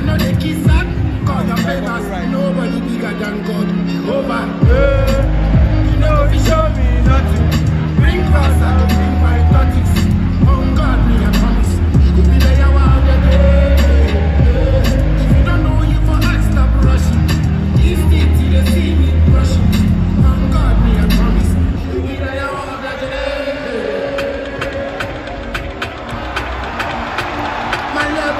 know they kiss that. Call your favors. Nobody bigger than God. Over. You know you show me nothing. Bring us, I will bring my tortoise. On God, me I promise. You be there while the day. If you don't know you for us, stop rushing. If they see me rushing. On God, me I promise. You be there while the day. My love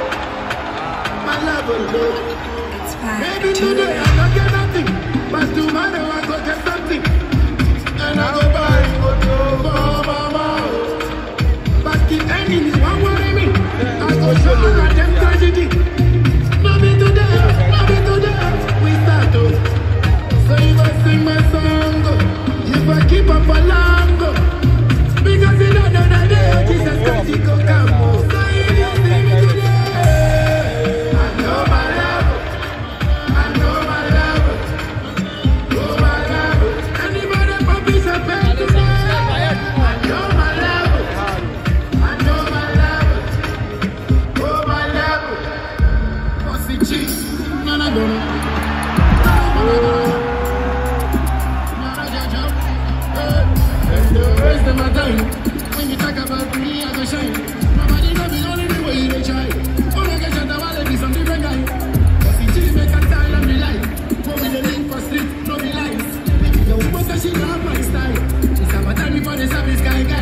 will look. Maybe today I don't get nothing, but tomorrow I go get something. And I go buy for mama. But the enemy won't worry me. I go show them tragedy. No be today, we start to. So if I sing my song, if I keep up a long, because you don't know that day Jesus Christ go come. So if you see me today, I know my love. When you talk about me, I go shine. Nobody know me only the way they try. Oh, I get shot, I wanna be some different guy. Cause the cheese make a style of me life. Go with the link for street, no be lies. The woman says she love my style. It's a time for the service guy. Ayo,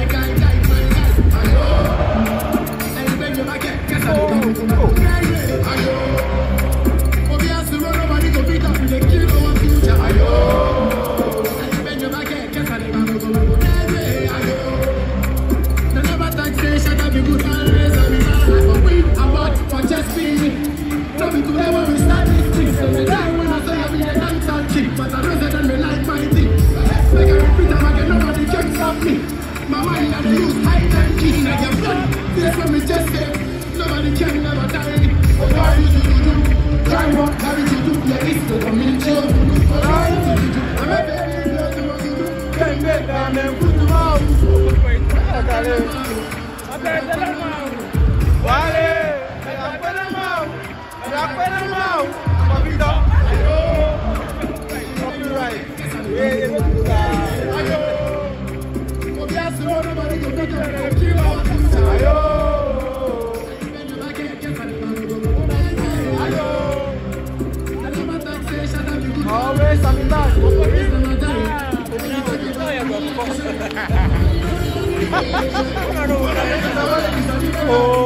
and you beg your back, guess I don't know. Ayo, Obi has to run, nobody go beat up with the kill our future. Ayo, and you beg your back, guess I don't know. Shut up, you good always have been for we about for just being. No be today when we start this thing. So the time when I say I be a dance and chick, but I know that me like my thing. Like I repeat them again, nobody can stop me. My mind and use high and key like your blood. This when me just say, nobody can never die me. What are you to do? Try what carry to do. Yeah, it's the community. What are you to do? I'm a baby, blood to what you do. Can't get down and put them out. Vale, always I'm back. Oh.